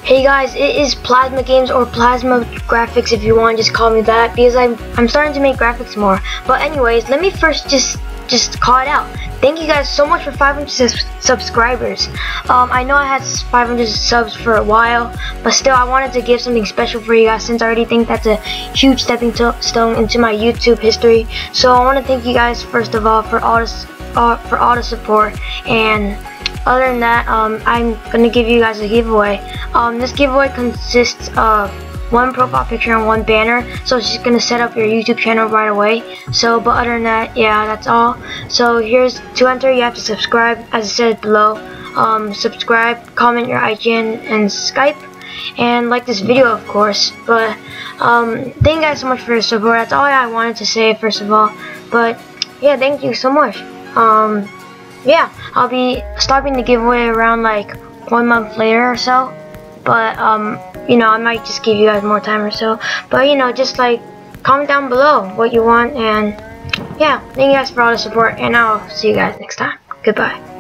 Hey guys, it is Plasma Games or Plasma Graphics if you want, just call me that, because I'm starting to make graphics more. But anyways, let me first just call it out. Thank you guys so much for 500 subscribers. I know I had 500 subs for a while, but still I wanted to give something special for you guys since I already think that's a huge stepping stone into my YouTube history. So I want to thank you guys first of all for all the support. And other than that, I'm gonna give you guys a giveaway. This giveaway consists of one profile picture and one banner, so it's just gonna set up your YouTube channel right away. So, but other than that, yeah, that's all. So here's to enter. You have to subscribe, as I said below. Subscribe, comment your IGN and Skype, and like this video, of course. But thank you guys so much for your support. That's all I wanted to say first of all. But yeah, thank you so much. Yeah, I'll be stopping the giveaway around like 1 month later or so, but you know, I might just give you guys more time or so. But you know, just like comment down below what you want, and yeah, thank you guys for all the support, and I'll see you guys next time. Goodbye.